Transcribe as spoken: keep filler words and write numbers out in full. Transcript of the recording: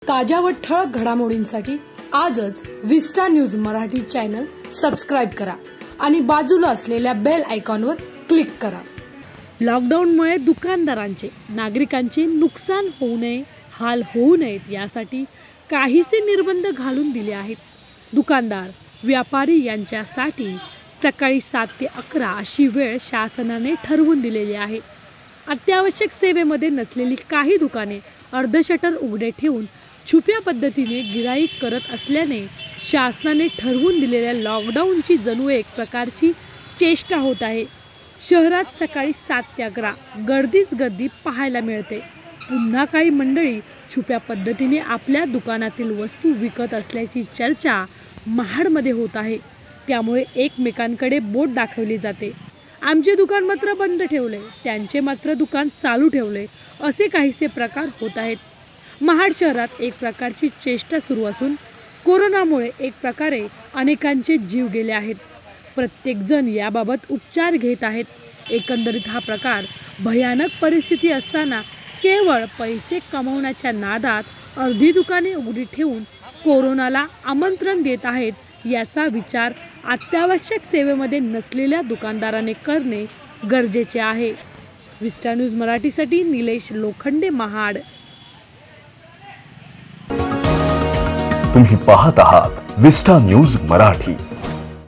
ताज्या व ठळक घडामोडींसाठी आजच Vista News Marathi channel subscribe करा आणि बाजूला असलेल्या बेल आयकॉनवर क्लिक करा। लॉकडाऊनमुळे दुकानदारांचे नागरिकांचे नुकसान होऊ नये, हाल होऊ नयेत यासाठी काहीसे निर्बंध घालून दिले आहेत। दुकानदार, व्यापारी यांच्यासाठी सकाळी सात ते अकरा अशी वेळ शासनाने ठरवून दिलेली आहे। अत्यावश्यक सेवेमध्ये नसलेली काही दुकाने अर्ध शटर उघडे ठेवून छुप्या पद्धतीने गिराईक करत असल्याने शासनाने ठरवून दिलेल्या लॉकडाऊनची जणू एक प्रकारची चेष्टा होत आहे। शहरात सकाळी सात ते अकरा गर्दीच गर्दी पाहायला मिळते। पुन्हा काही मंडळी छुप्या पद्धतीने आपल्या दुकानातील वस्तू विकत असल्याची चर्चा महाडमध्ये होत आहे। त्यामुळे एकमेकांकडे बोट दाखवली जाते। आमचे दुकान मात्र बंद ठेवले, त्यांचे मात्र दुकान चालू ठेवले, असे काहीसे प्रकार होत आहेत। महाड शहरात एक प्रकारची चेष्टा सुरू असून कोरोनामुळे एक प्रकारे अनेकांचे जीव गेले आहेत। प्रत्येक जण याबाबत उपचार घेत आहेत। एकंदरीत हा प्रकार भयानक परिस्थिती असताना केवळ पैसे कमवण्याच्या नादात अर्धी दुकाने उघडी ठेवून कोरोनाला आमंत्रण देत आहेत, याचा विचार अत्यावश्यक सेवेमध्ये नसलेल्या दुकानदाराने करणे गरजेचे आहे। विस्टा न्यूज मराठीसाठी निलेश लोखंडे, महाड। तुम्ही पाहत आहात विस्टा न्यूज मराठी।